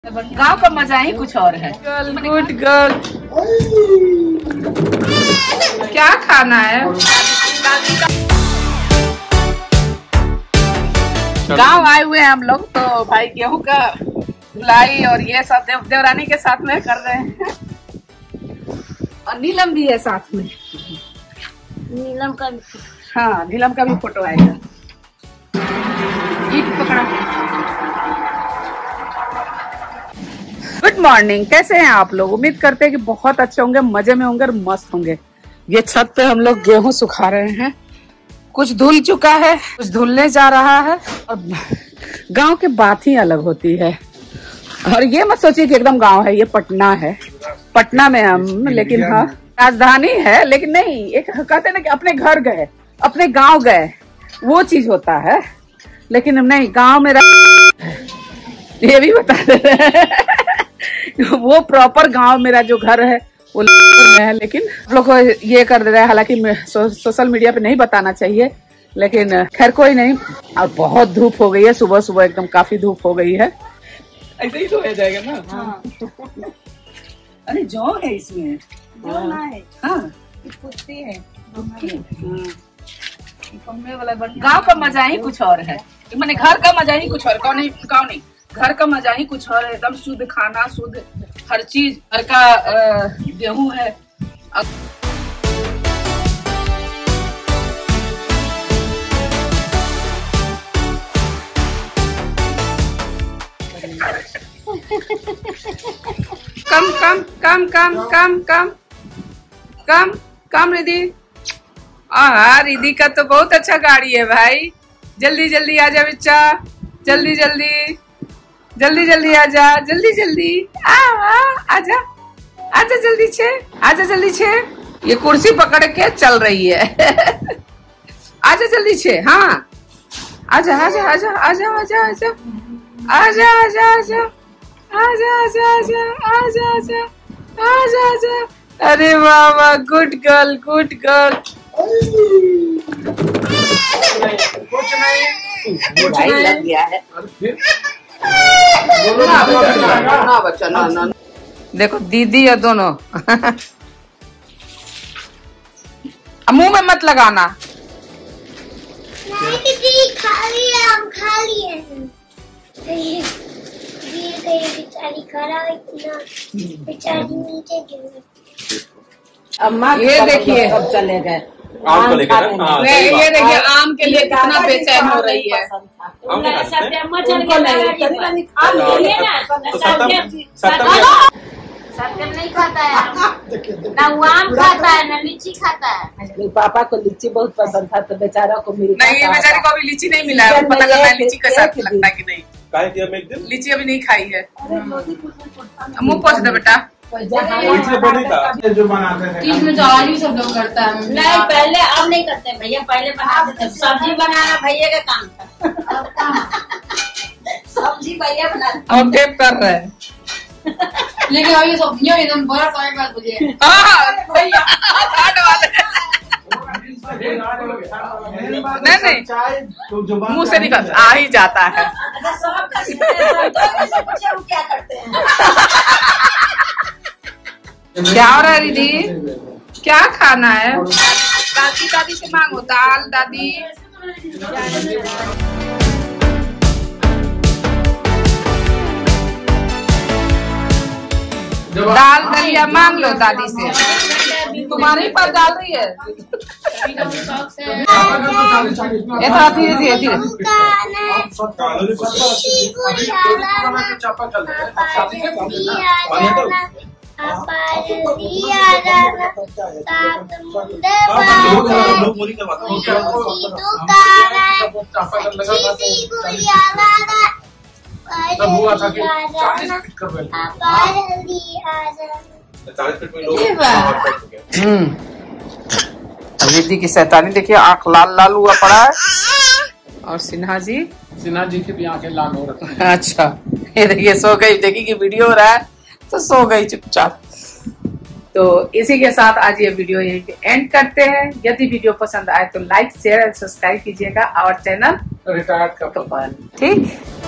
गांव का मजा ही कुछ और है। Good girl. क्या खाना है? गांव आए हुए हैं हम लोग, तो भाई गेहूं का लाई और ये सब देवरानी के साथ में कर रहे हैं। और नीलम भी है साथ में। नीलम का भी, हाँ नीलम का भी फोटो आएगा। ईट पकड़ा। गुड मॉर्निंग, कैसे हैं आप लोग? उम्मीद करते हैं कि बहुत अच्छे होंगे, मजे में होंगे और मस्त होंगे। ये छत पे हम लोग गेहूं सुखा रहे हैं। कुछ धुल चुका है, कुछ धुलने जा रहा है। और गांव की बात ही अलग होती है। और ये मत सोचिए कि एकदम गांव है, ये पटना है। पटना में हम, लेकिन हाँ राजधानी है, लेकिन नहीं, एक कहते हैं ना कि अपने घर गए, अपने गांव गए, वो चीज होता है। लेकिन नहीं, गांव में ये भी बता दे रहे हैं वो प्रॉपर गांव मेरा जो घर है वो में है। लेकिन लोग को ये कर दे रहे हैं, हालांकि सोशल मीडिया पे नहीं बताना चाहिए, लेकिन खैर कोई नहीं। और बहुत धूप हो गई है, सुबह सुबह एकदम काफी धूप हो गई है। ऐसे ही धोया जाएगा ना। हाँ। अरे जौ है इसमें, जो ना है, हाँ कुत्ती है। गांव का मजा ही कुछ और है। मैंने घर का मजा ही कुछ और, गाँव नहीं, घर का मजा ही कुछ और है। एकदम शुद्ध खाना, शुद्ध हर चीज, घर का गेहूं है। कम रिद्धि। हाँ रिद्धि का तो बहुत अच्छा गाड़ी है भाई। जल्दी जल्दी आजा बच्चा, जल्दी जल्दी जल्दी जल्दी आजा, जल्दी जल्दी आजा आजा जल्दी छे, आजा जल्दी छे। ये कुर्सी पकड़ के चल रही है आजा जल्दी छे। हाँ आजा आजा आजा आजा आजा आजा आजा आजा आजा आजा आजा आजा आजा आजा आजा आजा। अरे वाह वाह, गुड गर्ल गुड गर्ल। कुछ नहीं लग गया है। ना बच्चा ना ना। देखो दीदी है दोनों मुंह में मत लगाना। नहीं दीदी खा लिए, हम खा लिए। बेचारी खड़ा इतना, बेचारी नीचे गिर। अम्मा ये देखिए अब चले गए आम को लेकर। ये देखिए आम के लिए कितना बेचैन हो रही है। सत्यम नहीं खाता है, ना वो आम खाता है ना लीची खाता है। पापा को लीची बहुत पसंद था, तो बेचारा को मिली नहीं, बेचारी को अभी लीची नहीं मिला है। पता करना है लीची कैसा लगता है कि नहीं। लीची अभी नहीं खाई है। मुँह पोंछ दे बेटा। जो बनाते थे इसमें तो आज भी सब लोग करता है। नहीं पहले, अब नहीं करते भैया, पहले बनाते थे। सब्जी बनाना भैया का काम था। सब्जी भैया बनाते। और टेप कर रहे हैं। लेकिन अभी सब्जियां एकदम बर्फ आए बात मुझे। भैया नहीं, मुंह से निकल आ ही जाता है। क्या करते हैं? क्या हो रहा है रिद्धि? क्या खाना है? दादी दादी से मांगो दाल। दादी दाल दलिया मांग लो दादी से। तुम्हारे पास डाल रही है। ये थोड़ा धीरे धीरे धीरे। रिद्धि की शैतानी देखिए, आंख लाल लाल हुआ पड़ा है। और सिन्हा जी की भी आंखें लाल हो रही है। अच्छा, ये देखिए सो गई। देखिए कि वीडियो हो रहा है तो सो गई चुपचाप। तो इसी के साथ आज ये वीडियो यहीं पे एंड करते हैं। यदि वीडियो पसंद आए तो लाइक शेयर और सब्सक्राइब कीजिएगा और चैनल रिटायर्ड कपल। ठीक।